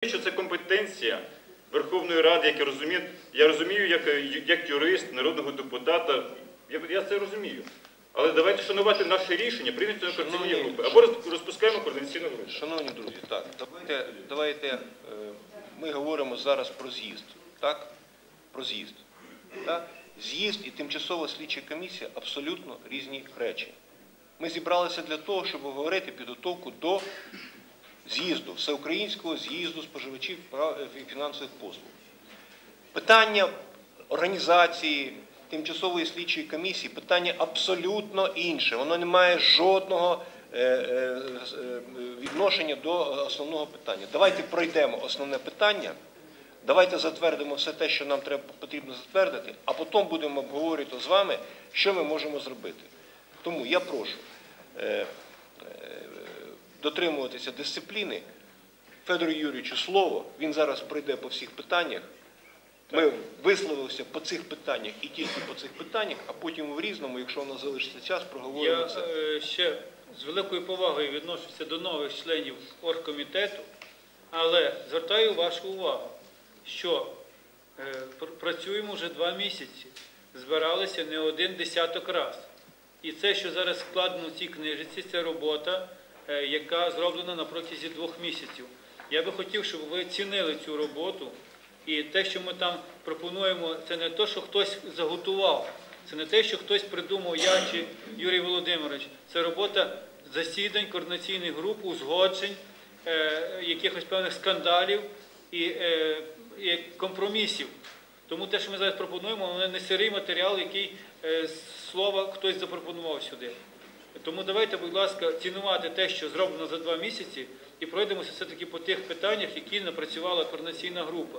що це компетенція Верховної Ради, як я розумію, як юрист, народного депутата, я це розумію. Але давайте шанувати наше рішення, прийняти на координаційні групи, або розпускаємо координаційну групу. Шановні друзі, так, давайте ми говоримо зараз про з'їзд, так? Про з'їзд. Так? З'їзд і тимчасова слідча комісія – абсолютно різні речі. Ми зібралися для того, щоб говорити підготовку до з'їзду, всеукраїнського з'їзду споживачів і фінансових послуг. Питання організації тимчасової слідчої комісії – питання абсолютно інше. Воно не має жодного відношення до основного питання. Давайте пройдемо основне питання, давайте затвердимо все те, що нам потрібно затвердити, а потім будемо обговорювати з вами, що ми можемо зробити. Тому я прошу дотримуватися дисципліни. Федору Юрійовичу слово, він зараз пройде по всіх питаннях. Ми висловилися по цих питаннях і тільки по цих питаннях, а потім в різному, якщо у нас залишиться час, проговоримо це. Я ще з великою повагою відношуся до нових членів оргкомітету, але звертаю вашу увагу, що працюємо вже 2 місяці, збиралися не 1 десяток раз. І це, що зараз складено в цій книжці, це робота, яка зроблена на протязі 2 місяців. Я би хотів, щоб ви цінили цю роботу. І те, що ми там пропонуємо, це не те, що хтось заготував, це не те, що хтось придумав, я чи Юрій Володимирович. Це робота засідань, координаційних груп, узгоджень, якихось певних скандалів і компромісів. Тому те, що ми зараз пропонуємо, воно не сирий матеріал, який слова хтось запропонував сюди. Тому давайте, будь ласка, цінувати те, що зроблено за 2 місяці, і пройдемося все-таки по тих питаннях, які напрацювала координаційна група.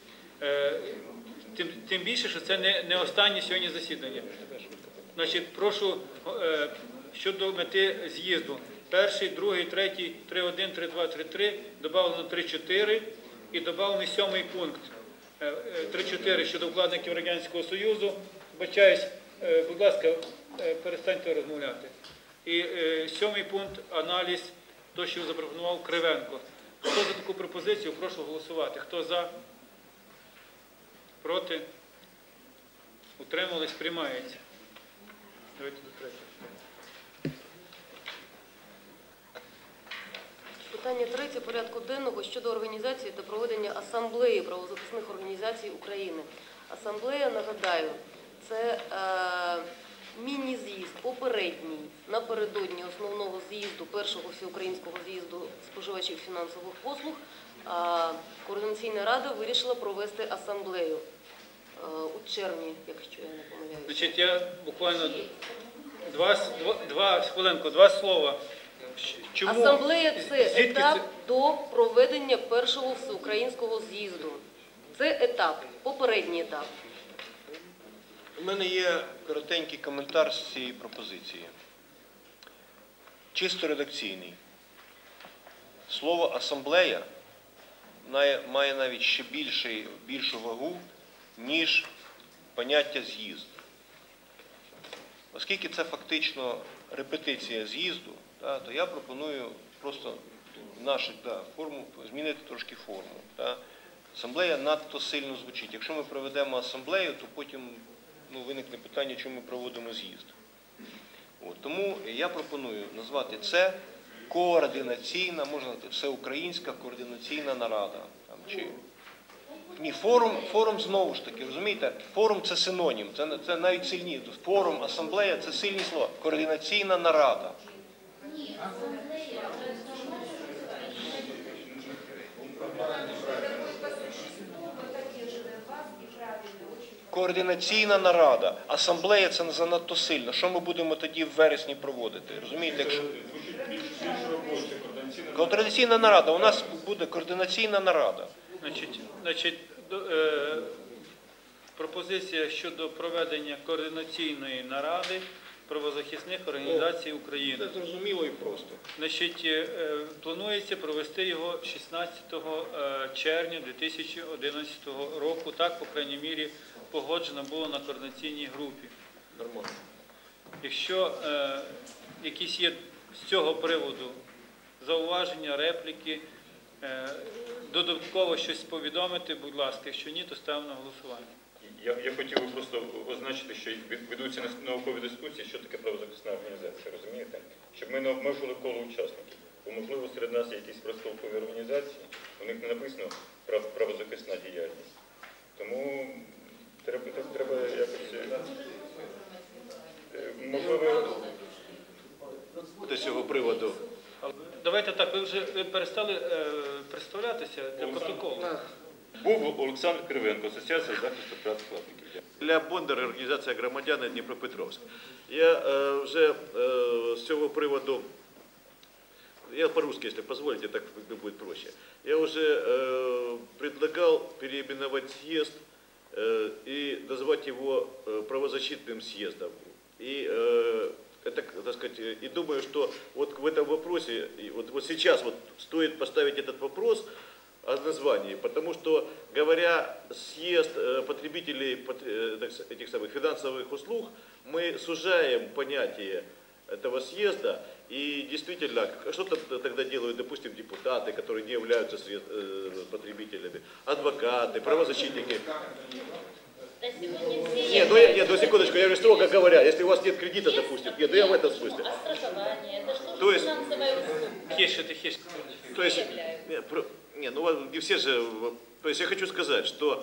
Тим більше, що це не останнє сьогодні засідання. Значить, прошу щодо мети з'їзду. 1, 2, 3, 3.1, 3.2, 3.3, додано 3.4 і доданий 7-й пункт. 3.4 щодо вкладників Радянського Союзу. Вибачаюсь, будь ласка, перестаньте розмовляти. І 7-й пункт – аналіз, то, що запропонував Кривенко. Хто за таку пропозицію, прошу голосувати. Хто за? Проти? Утримались? Приймається. Давайте до третього. Питання 3 порядку денного щодо організації та проведення асамблеї правозахисних організацій України. Асамблея, нагадаю, це міні-з'їзд попередній напередодні основного з'їзду, першого всеукраїнського з'їзду споживачів фінансових послуг. Координаційна рада вирішила провести асамблею у червні, якщо я не помиляюся. Значить, я буквально два слова. Чому? Асамблея – це етап до проведення першого всеукраїнського з'їзду. Це етап, попередній етап. У мене є коротенький коментар з цієї пропозиції. Чисто редакційний. Слово «асамблея» має навіть ще більшу вагу, ніж поняття «з'їзд». Оскільки це фактично репетиція з'їзду, то я пропоную просто форму, змінити трошки форму. Асамблея надто сильно звучить. Якщо ми проведемо асамблею, то потім виникне питання, чому ми проводимо з'їзд. Тому я пропоную назвати це координаційна, можна сказати, всеукраїнська координаційна нарада. Ні, форум знову ж таки, розумієте, форум – це синонім, це навіть сильніше. Форум, асамблея – це сильні слова. Координаційна нарада. Координаційна нарада. Асамблея – це занадто сильно. Що ми будемо тоді в вересні проводити? Розумієте, якщо... Координаційна нарада. У нас буде координаційна нарада. Значить, пропозиція щодо проведення координаційної наради правозахисних організацій України. Це зрозуміло і просто. Значить, планується провести його 16 червня 2011 року. Так, по крайній мірі, погоджено було на координаційній групі. Нормально. Якщо якісь є з цього приводу зауваження, репліки, додатково щось повідомити, будь ласка. Якщо ні, то ставимо на голосування. Я хотів би просто означити, що ведуться наукові дискусії, що таке правозахисна організація, розумієте? Щоб ми не обмежили коло учасників. Бо, можливо, серед нас є якісь профспілкові організації, у них не написано правозахисна діяльність. Тому треба якось, можливо, З цього приводу. Давайте так, ви перестали представлятися для протоколу. був Олександр Кривенко, Асоціація захисту прав вкладників. Для Бондаря організація громадяни Дніпропетровськ. Я вже з цього приводу, я по-русски, если позволите, так будет проще. Я уже предлагал переименовать съезд и назвать его правозащитным съездом. И это, так сказать, и думаю, что вот в этом вопросе, вот сейчас вот стоит поставить этот вопрос о названии, потому что, говоря съезд потребителей этих самых финансовых услуг, мы сужаем понятие этого съезда, и действительно, что-то тогда делают, допустим, депутаты, которые не являются потребителями, адвокаты, правозащитники. Нет, ну секундочку, я говорю строго говоря, если у вас нет кредита, допустим, нет, я в этом смысле. А страхование, это что То есть- финансовая услуга? Тише. То есть, Заявляю. не все же, то есть я хочу сказать, что,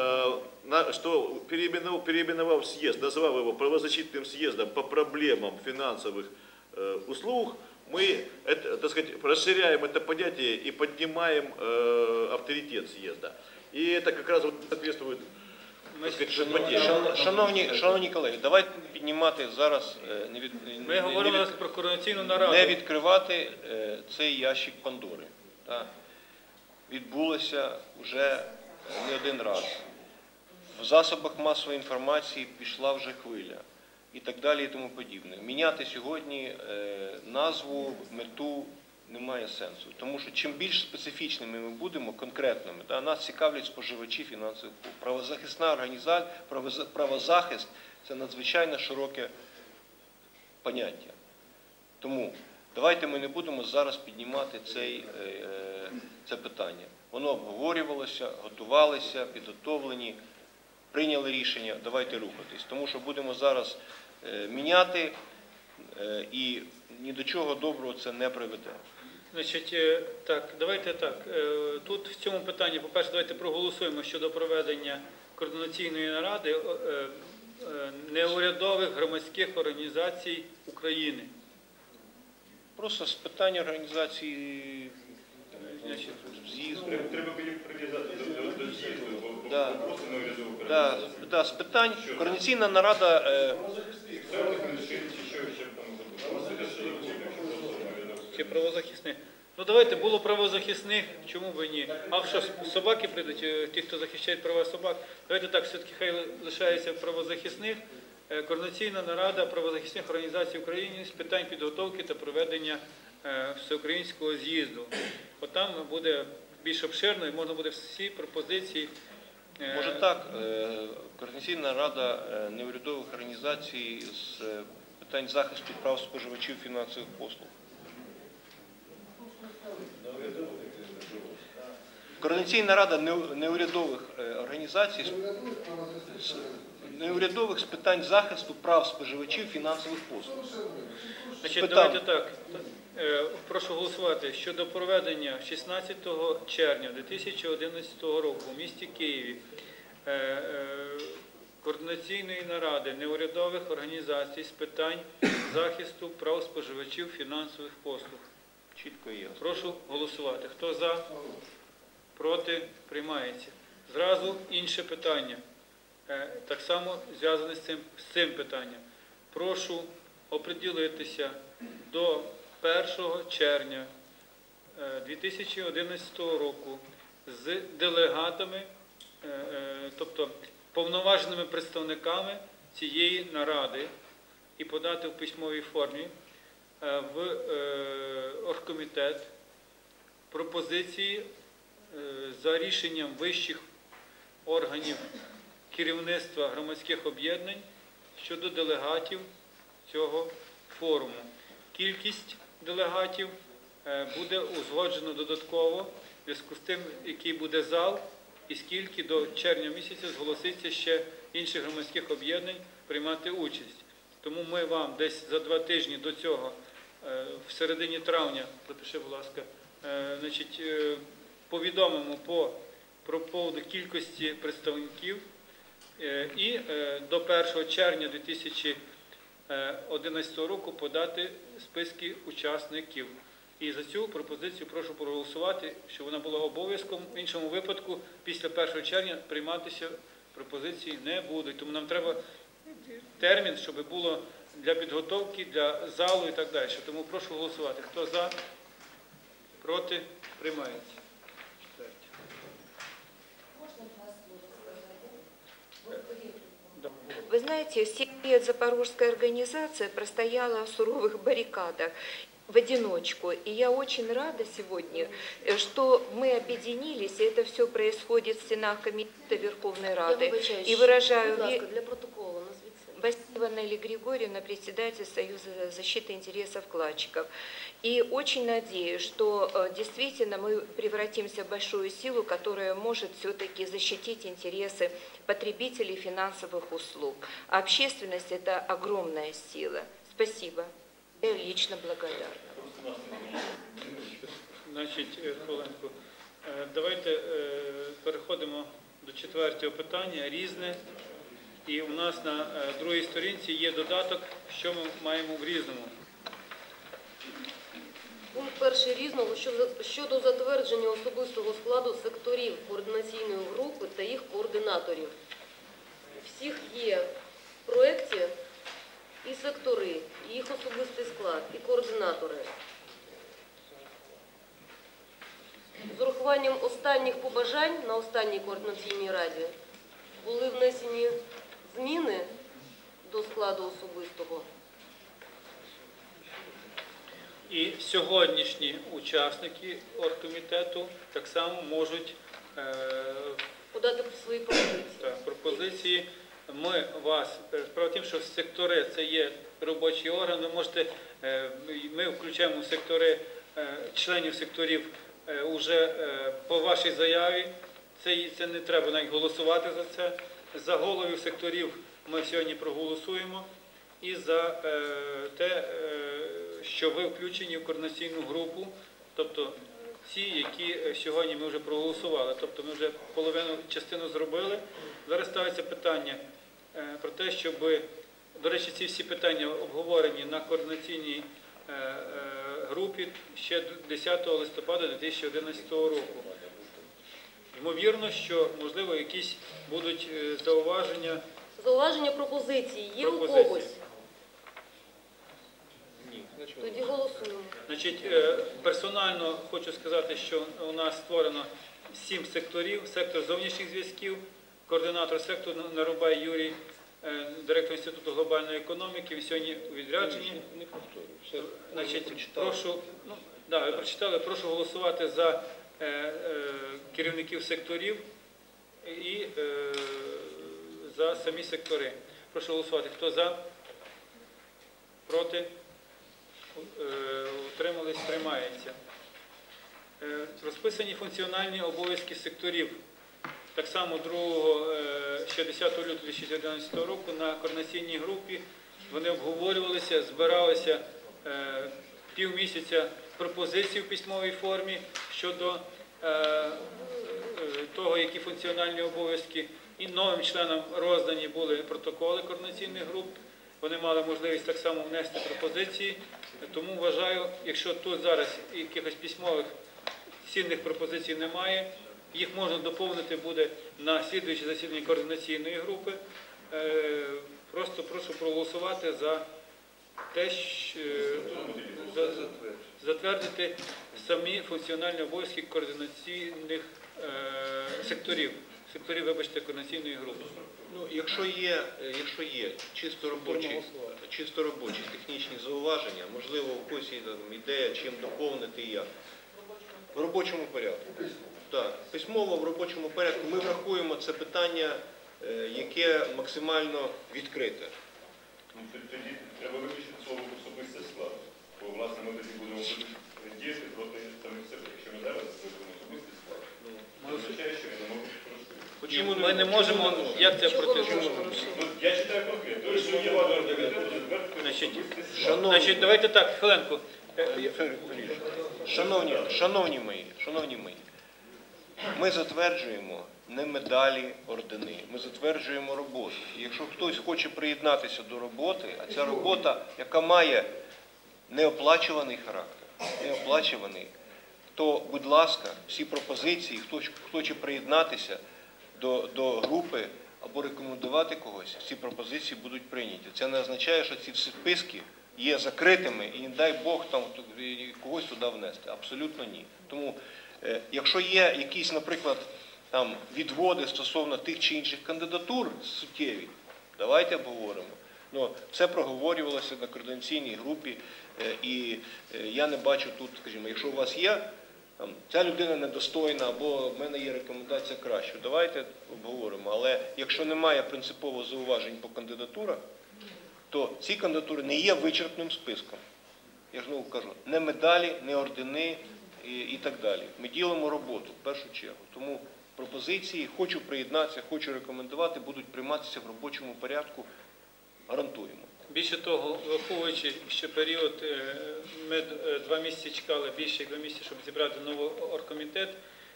переименовав съезд, назвав его правозащитным съездом по проблемам финансовых услуг, мы, так сказать, расширяем это понятие и поднимаем авторитет съезда. И это как раз вот соответствует, так сказать, предмету. Шановні колеги, давайте піднімати зараз, Ми говоримо про координаційну нараду. не відкривати цей ящик Пандори. Так? Відбулося вже не один раз. В засобах масової інформації пішла вже хвиля і так далі і тому подібне. Міняти сьогодні назву, мету немає сенсу. Тому що чим більш специфічними ми будемо, конкретними, нас цікавлять споживачі фінансових послуг. Правозахисна організація, правозахист – це надзвичайно широке поняття. Тому давайте ми не будемо зараз піднімати це питання. Воно обговорювалося, готувалося, підготовлені, прийняли рішення, давайте рухатись. Тому що будемо зараз міняти і ні до чого доброго це не приведе. Значить, так, давайте так. Тут в цьому питанні, по-перше, давайте проголосуємо щодо проведення координаційної наради неурядових громадських організацій України. Просто з питання організації з'їзду. Треба прив'язати до з'їзду, бо Да. просто не урядову Да, з питань координаційна нарада. Чи правозахисних? Ну давайте, було правозахисних, чому б і ні? А що, собаки прийдуть, ті, хто захищають права собак? Давайте так, все-таки хай лишається правозахисних. Координаційна нарада правозахисних організацій України з питань підготовки та проведення всеукраїнського з'їзду. От там буде більш обширно і можна буде всі пропозиції. Може так, Координаційна рада неурядових організацій з питань захисту прав споживачів фінансових послуг. Координаційна рада неурядових організацій неурядових з питань захисту прав споживачів фінансових послуг. Значить, давайте так. Прошу голосувати щодо проведення 16 червня 2011 року в місті Києві координаційної наради неурядових організацій з питань захисту прав споживачів фінансових послуг. Чітко і ясно. Прошу голосувати. Хто за? Проти? Приймається. Зразу інше питання. Так само зв'язане з цим питанням. Прошу оприділитися до 1 червня 2011 року з делегатами, тобто повноваженими представниками цієї наради і подати в письмовій формі в оргкомітет пропозиції за рішенням вищих органів керівництва громадських об'єднань щодо делегатів цього форуму. Кількість делегатів буде узгоджено додатково в зв'язку з тим, який буде зал, і скільки до червня місяця зголоситься ще інших громадських об'єднань приймати участь. Тому ми вам десь за 2 тижні до цього, в середині травня, запиши, будь ласка, повідомимо про поводу кількості представників і до 1 червня 2011 року подати списки учасників. І за цю пропозицію прошу проголосувати, щоб вона була обов'язком. В іншому випадку, після 1 червня прийматися пропозиції не будуть. Тому нам треба термін, щоб було для підготовки, для залу і так далі. Тому прошу голосувати. Хто за? Проти? Приймається. Вы знаете, 7 лет запорожская организация простояла в суровых баррикадах в одиночку. И я очень рада сегодня, что мы объединились, и это все происходит в стенах Комитета Верховной Рады. И выражаю для протоколу, назвіться. Васильева Нелли Григорьевна, председатель Союза защиты интересов вкладчиков. И очень надеюсь, что действительно мы превратимся в большую силу, которая может все-таки защитить интересы потребителей финансовых услуг. А общественность – это огромная сила. Спасибо. Я лично благодарна. Значить, хвилинку. Давайте переходимо до 4-го питання, різне. І у нас на другій сторінці є додаток, що ми маємо в різному. Пункт 1 різного щодо затвердження особистого складу секторів координаційної групи та їх координаторів. Всіх є в проєкті і сектори, і їх особистий склад, і координатори. З урахуванням останніх побажань на останній координаційній раді були внесені зміни до складу особистого. І сьогоднішні учасники оргкомітету так само можуть Подати свої пропозиції. пропозиції. Ми вас, справа в тім, що сектори це є робочий орган, ви можете, ми включаємо в сектори, членів секторів уже по вашій заяві, це не треба навіть голосувати за це. За головів секторів ми сьогодні проголосуємо і за те, що ви включені в координаційну групу, тобто ті, які сьогодні ми вже проголосували, тобто ми вже половину частину зробили. Зараз ставиться питання про те, щоб, до речі, ці всі питання обговорені на координаційній групі ще 10 листопада 2011 року. Ймовірно, що, можливо, якісь будуть зауваження. Зауваження пропозиції є у Пропозиції. когось? Тоді голосуємо. Значить, персонально хочу сказати, що у нас створено 7 секторів. Сектор зовнішніх зв'язків, координатор сектору Нарубай Юрій, директор Інституту глобальної економіки, він сьогодні у відрядженні. Значить, прошу, ви прочитали, прошу голосувати за керівників секторів і за самі сектори. Прошу голосувати. Хто за? Проти? Утримались? Приймається. Розписані функціональні обов'язки секторів. Так само 10 лютого 2011 року на координаційній групі вони обговорювалися, збиралися півмісяця пропозицій в письмовій формі щодо того, які функціональні обов'язки. І новим членам роздані були протоколи координаційних груп. Вони мали можливість так само внести пропозиції. Тому вважаю, якщо тут зараз якихось письмових цінних пропозицій немає, їх можна доповнити буде на слідуюче засідання координаційної групи. Просто прошу проголосувати за те, що затвердити самі функціональні обов'язки координаційних секторів, вибачте, координаційної групи. Ну, якщо є чисто робочі технічні зауваження, можливо, у когось є ідея, чим доповнити і як. В робочому порядку. Так, письмово в робочому порядку ми врахуємо це питання, яке максимально відкрите. Тоді треба виключити слово особистий склад. Бо, власне, ми тоді будемо діяти проти самих себе. Якщо ми зараз виключимо особистий означає, що я не можу Почему Ми не можемо, як це Чого ми проти? можемо порушити? Ну, я читаю конкретно. Тобто, що є влада комітету, затвердити Значить, особистий Значить, давайте так, хвилинку. Шановні мої, ми затверджуємо не медалі, ордени, ми затверджуємо роботу. І якщо хтось хоче приєднатися до роботи, а ця робота, яка має неоплачуваний характер, то, будь ласка, всі пропозиції, хто хоче приєднатися до групи або рекомендувати когось, ці пропозиції будуть прийняті. Це не означає, що ці всі списки є закритими і не дай Бог там когось туди внести. Абсолютно ні. Тому, якщо є якісь, наприклад, там відводи стосовно тих чи інших кандидатур суттєві, давайте обговоримо. Ну, це проговорювалося на координаційній групі, і я не бачу тут, скажімо, якщо у вас є, там, ця людина недостойна, або в мене є рекомендація краща, давайте обговоримо. Але якщо немає принципово зауважень по кандидатурах, то ці кандидатури не є вичерпним списком. Я ж знову кажу, не медалі, не ордени і так далі. Ми ділимо роботу в першу чергу. Тому пропозиції, хочу приєднатися, хочу рекомендувати, будуть прийматися в робочому порядку, гарантуємо. Більше того, враховуючи, що період, ми 2 місяці чекали, більше як 2 місяці, щоб зібрати новий оргкомітет,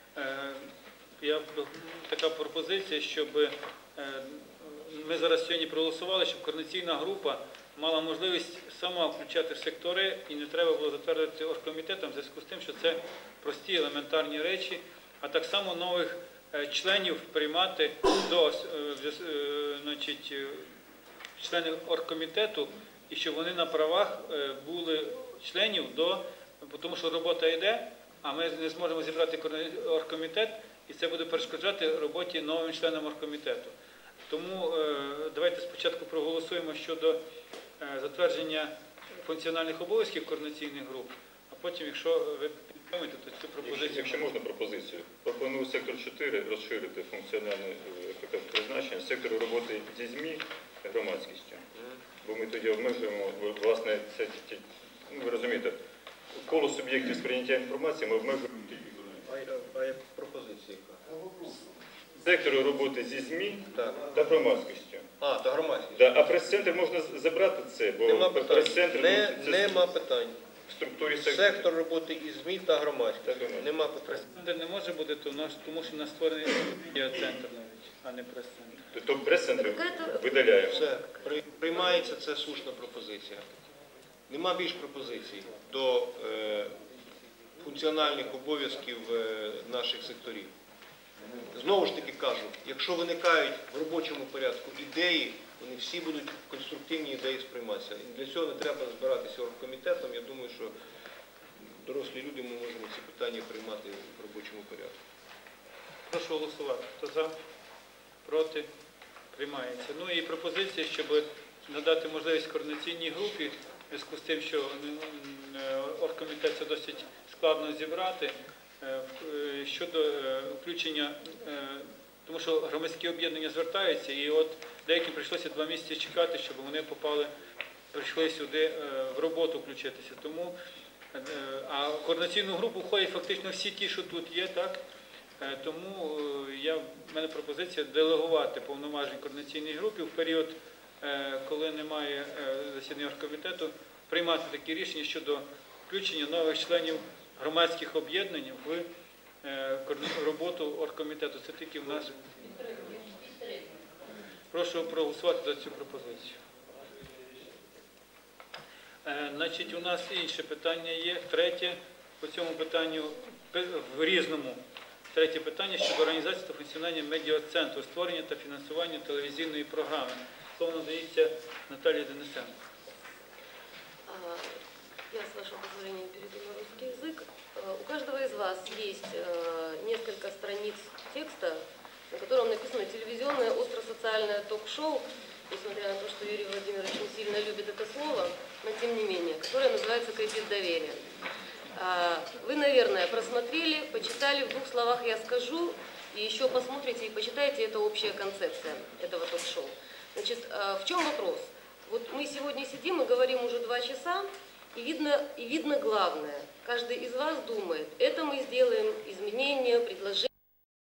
така пропозиція, щоб ми зараз сьогодні проголосували, щоб координаційна група мала можливість сама включати сектори і не треба було затвердити оргкомітетом в зв'язку з тим, що це прості елементарні речі, а так само нових членів приймати до, значить, членів оргкомітету, і щоб вони на правах були членів тому що робота йде, а ми не зможемо зібрати оргкомітет, і це буде перешкоджати роботі новим членам оргкомітету. Тому давайте спочатку проголосуємо щодо затвердження функціональних обов'язків координаційних груп, а потім, якщо ви підтримуєте, то цю пропозицію... Якщо можна пропозицію, пропоную сектор 4 розширити функціональне призначення сектору роботи зі ЗМІ та громадськістю. Бо ми тоді обмежуємо, власне, це, ну, ви розумієте, коло суб'єктів сприйняття інформації ми обмежуємо тільки А як пропозиція яка? сектору роботи зі ЗМІ Так. та громадськістю. Та громадськість. Да, а прес-центр можна забрати це, бо Нема питань. прес-центр це Нема питань. в структурі сектору. Сектор роботи із ЗМІ та громадськість. Нема питань. Прес-центр не може бути, тому що у нас створений медіа-центр навіть, а не прес-центр. То прес-центр видаляємо. Все, приймається, це слушна пропозиція. Нема більш пропозицій до функціональних обов'язків наших секторів. Знову ж таки кажу, якщо виникають в робочому порядку ідеї, вони всі будуть конструктивні ідеї сприйматися. І для цього не треба збиратися оргкомітетом. Я думаю, що дорослі люди, ми можемо ці питання приймати в робочому порядку. Прошу голосувати. Хто за? Проти? Приймається. Ну і пропозиція, щоб надати можливість координаційній групі, в зв'язку з тим, що оргкомітет це досить складно зібрати, щодо включення, тому що громадські об'єднання звертаються, і от деяким прийшлося 2 місяці чекати, щоб вони прийшли сюди в роботу включитися. Тому, а в координаційну групу входять фактично всі ті, що тут є, так? Тому в мене пропозиція делегувати повноважень координаційній групі в період, коли немає засідання оргкомітету, приймати такі рішення щодо включення нових членів громадських об'єднань в роботу оргкомітету. Це тільки в нас. Прошу проголосувати за цю пропозицію. Значить, у нас інше питання є. Третє, по цьому питанню в різному. Третє питання щодо організації та функціонування медіа-центру, створення та фінансування телевізійної програми. Слово надається Наталії Денисенко. Я, с вашего позволения, перейду на русский язык. У каждого из вас есть несколько страниц текста, на котором написано «телевизионное остро-социальное ток-шоу», несмотря на то, что Юрий Владимирович не сильно любит это слово, но тем не менее, которое называется «Кредит доверия». Вы, наверное, просмотрели, почитали, в 2 словах я скажу, и еще посмотрите и почитайте, это общая концепция этого ток-шоу. Значит, в чем вопрос? Вот мы сегодня сидим и говорим уже 2 часа, и видно главное. Каждый из вас думает, это мы сделаем изменения, предложения.